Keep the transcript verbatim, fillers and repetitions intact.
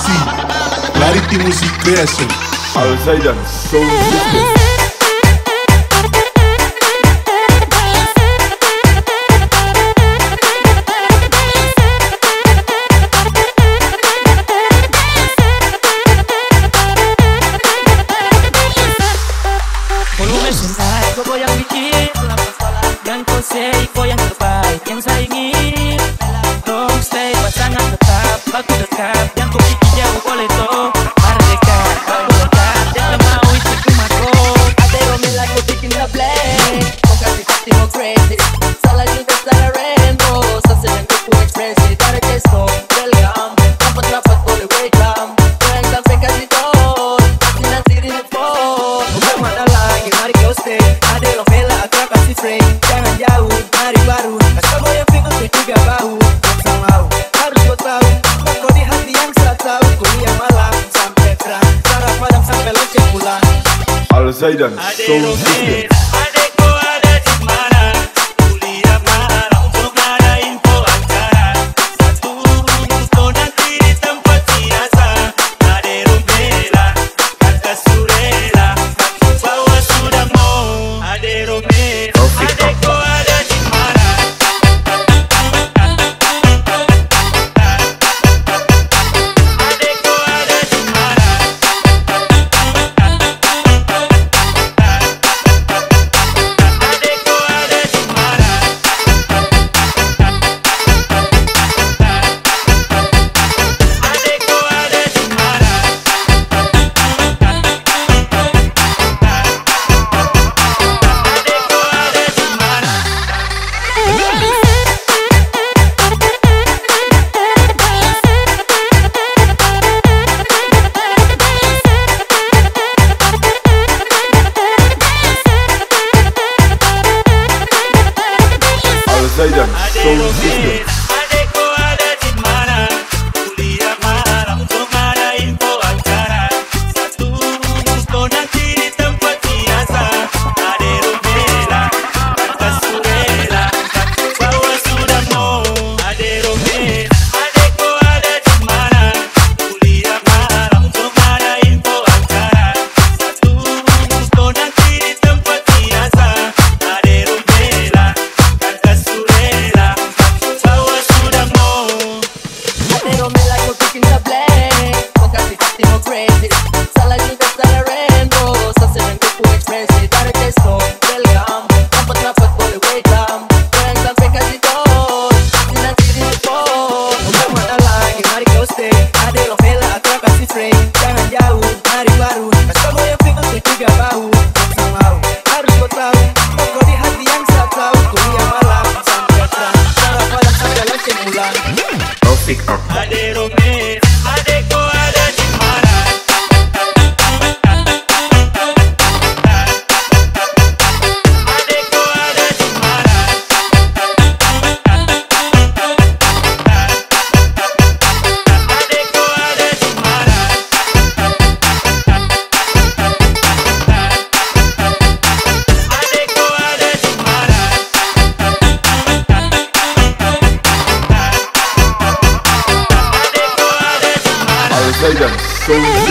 C, Clarity Music Creation, Al Zaidan Sound System. Volumen sentai, kau yang bikin yang kau say, kau yang terbaik, yang saya ingin. Don't stay, pasangan tetap, aku dekat. Yang kau pikir jauh boleh toh, merdeka. Aku dekat, yang mau itu cuma kau. Ada Romela kau bikin the black. Kau kasih hati mau crazy. Salah juga salah rainbow. Sasa yang kau pun ekspresi. Dari testo, welcome. Rapat-rapat boleh welcome. Kau yang sampai kasih tol. Pasti nanti di phone. Bukan mana lagi, mari kau stay. Ada Romela, aku kasih frame. Jangan jauh, mari baru. Asal kau yang pinggul, kau juga bau. Yang mau, harus kau tahu. Kau di hati yang saat tahu. Kuliah malam sampai terang. Cara padang sampai lonceng pulang. Al Zaidan Sound System. Adekku ada di mana? Kuliah malam untuk ada info acara. Satu info nanti di tempat biasa. Ade Romela, kata Surela, aku bawa sudah mau. Ade Romela, adekku ada di mana? Adekku ada di mana? Adekku ada di mana? Adekku ada di mana? Adekku ada di mana? Al Zaidan Sound System. Adekku ada di mana? Kuliah malam untuk ada info acara. Satu info nanti di tempat biasa. Ade Romela, kata Surela, aku bawa sudah mau. Ade Romela, adekku ada di mana? Kuliah malam untuk ada info acara. Satu info nanti di tempat biasa. Ade Romela, kata Surela, aku bawa sudah mau. Ada Romela kau bikin the black. Kau kasih hati mau crazy. Salah juga salah rainbow. Sasa yang kau pun ekspresi. Dari testo, welcome. Rapat-rapat boleh welcome. Kau yang sampai kasih tol. Pasti nanti di phone. Bukan mana lagi, mari kau stay. Ada Romela, aku kasih frame. Jangan jauh, mari baru. Asal kau yang pinggul, kau juga bau. Yang mau, harus kau tahu. Kau di hati yang saat tahu. Kuliah malam sampai terang. Cara padang sampai lonceng pulang. Ade Romela, adekku ada di mana? Adekku ada di mana? Adekku ada di mana? Adekku ada di mana? Al Zaidan Sound